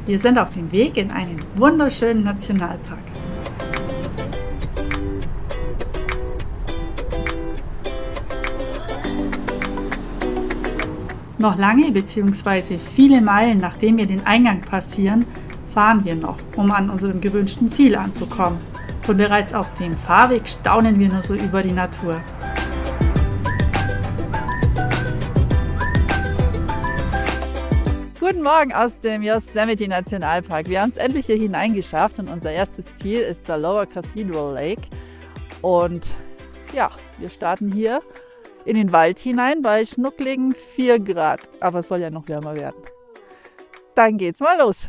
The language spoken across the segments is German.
Wir sind auf dem Weg in einen wunderschönen Nationalpark. Noch lange bzw. viele Meilen nachdem wir den Eingang passieren, fahren wir noch, um an unserem gewünschten Ziel anzukommen. Und bereits auf dem Fahrweg staunen wir nur so über die Natur. Guten Morgen aus dem Yosemite Nationalpark. Wir haben es endlich hier hineingeschafft und unser erstes Ziel ist der Lower Cathedral Lake. Und ja, wir starten hier in den Wald hinein bei schnuckligen 4 Grad. Aber es soll ja noch wärmer werden. Dann geht's mal los.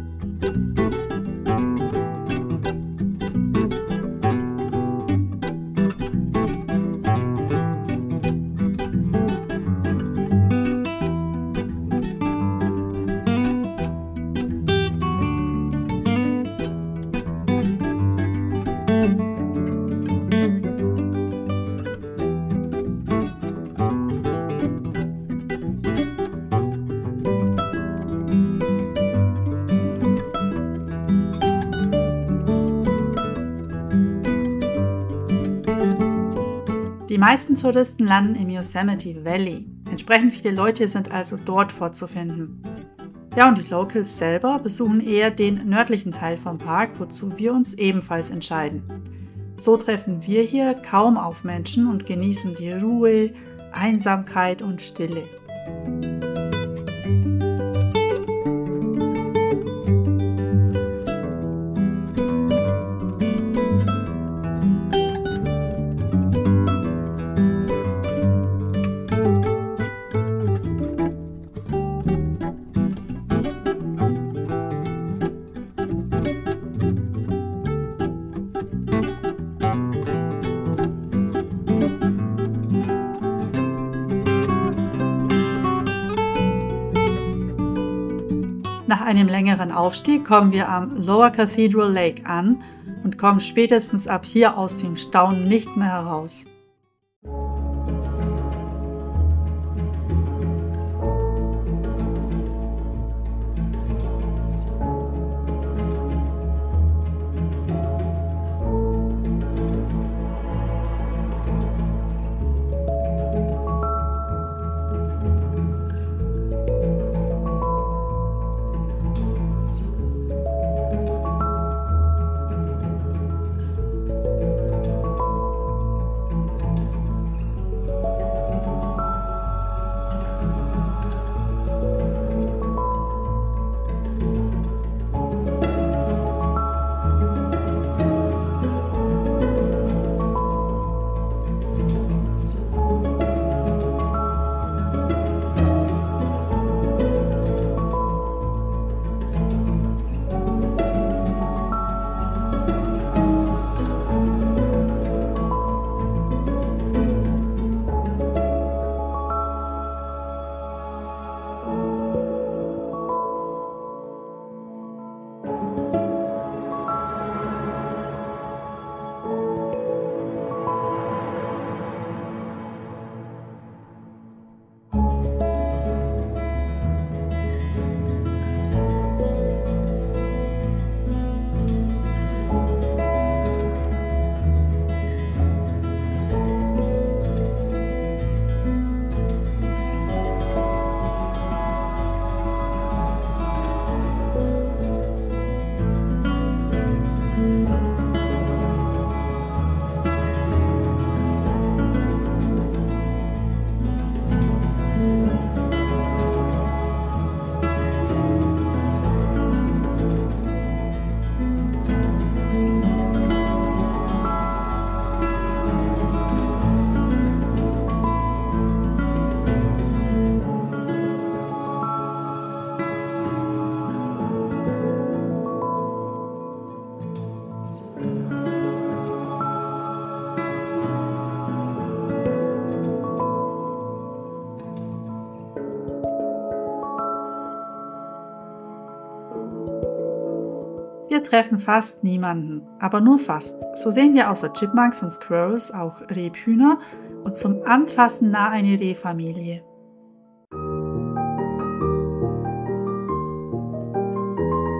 Die meisten Touristen landen im Yosemite Valley. Entsprechend viele Leute sind also dort vorzufinden. Ja, und die Locals selber besuchen eher den nördlichen Teil vom Park, wozu wir uns ebenfalls entscheiden. So treffen wir hier kaum auf Menschen und genießen die Ruhe, Einsamkeit und Stille. Nach einem längeren Aufstieg kommen wir am Lower Cathedral Lake an und kommen spätestens ab hier aus dem Staunen nicht mehr heraus. Wir treffen fast niemanden, aber nur fast. So sehen wir außer Chipmunks und Squirrels auch Rebhühner und zum Anfassen nah eine Rehfamilie.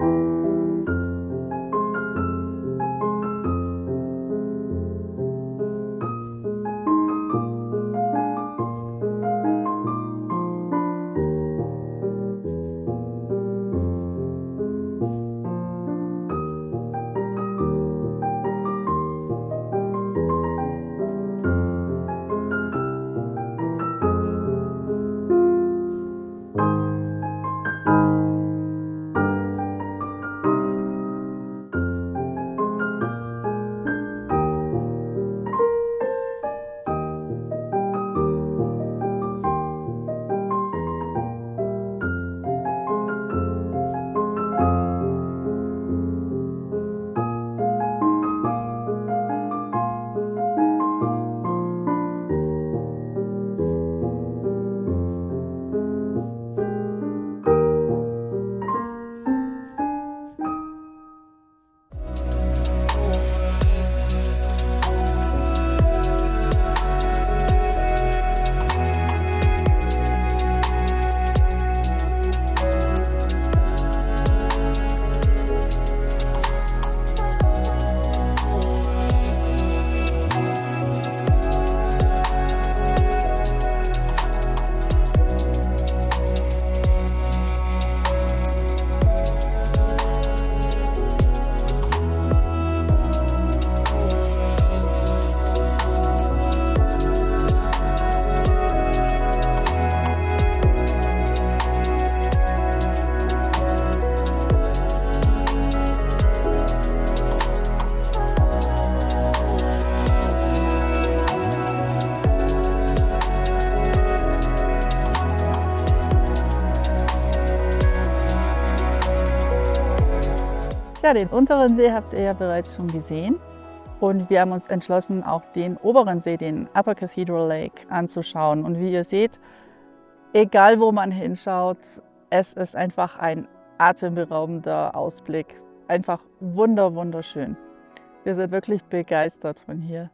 Ja, den unteren See habt ihr ja bereits schon gesehen. Und wir haben uns entschlossen, auch den oberen See, den Upper Cathedral Lake, anzuschauen. Und wie ihr seht, egal wo man hinschaut, es ist einfach ein atemberaubender Ausblick. Einfach wunderschön. Wir sind wirklich begeistert von hier.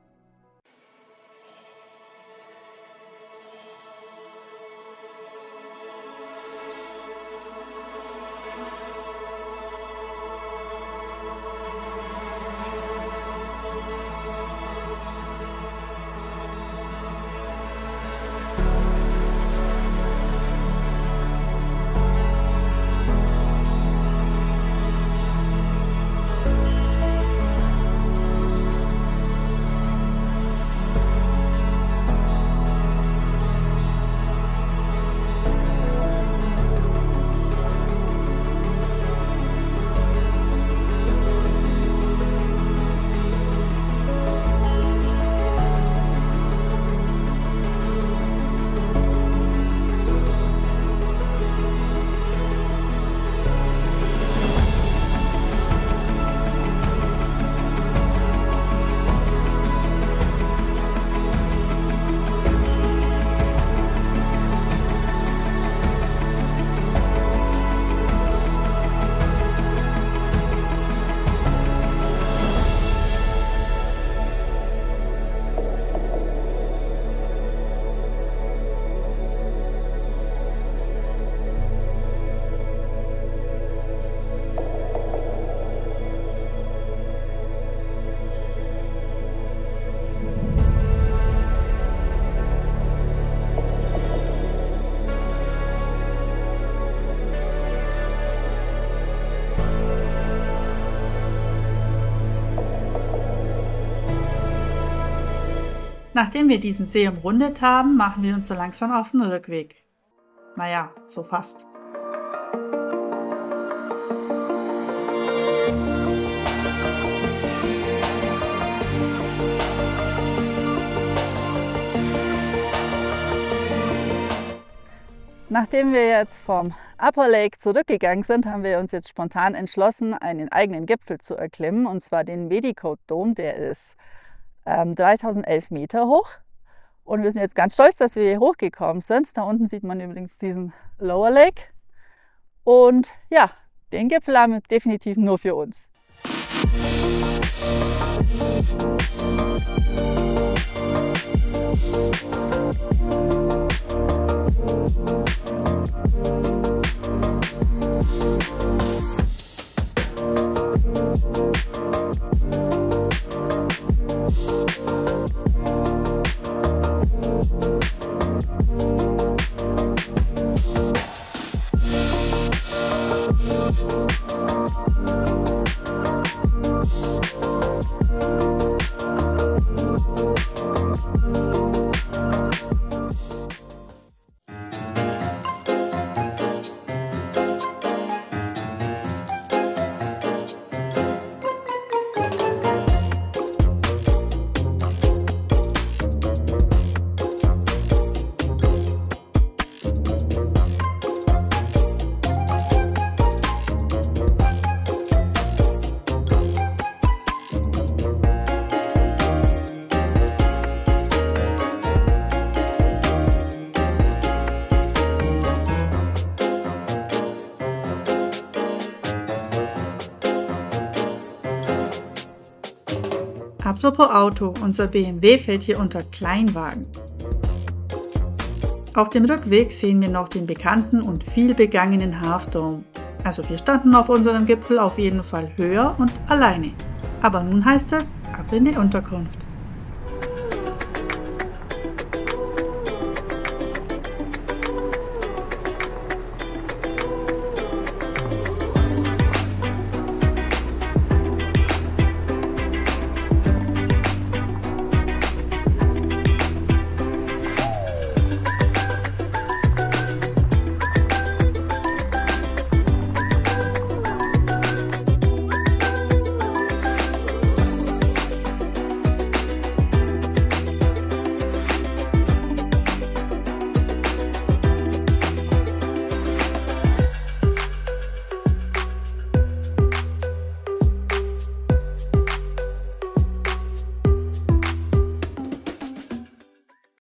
Nachdem wir diesen See umrundet haben, machen wir uns so langsam auf den Rückweg. Naja, so fast. Nachdem wir jetzt vom Upper Lake zurückgegangen sind, haben wir uns jetzt spontan entschlossen, einen eigenen Gipfel zu erklimmen, und zwar den Medicoat Dome. Der ist 3011 Meter hoch, und wir sind jetzt ganz stolz, dass wir hier hochgekommen sind. Da unten sieht man übrigens diesen Lower Lake, und ja, den Gipfel haben wir definitiv nur für uns. Apropos Auto, unser BMW fällt hier unter Kleinwagen. Auf dem Rückweg sehen wir noch den bekannten und viel begangenen Half Dome. Also wir standen auf unserem Gipfel auf jeden Fall höher und alleine. Aber nun heißt es, ab in die Unterkunft.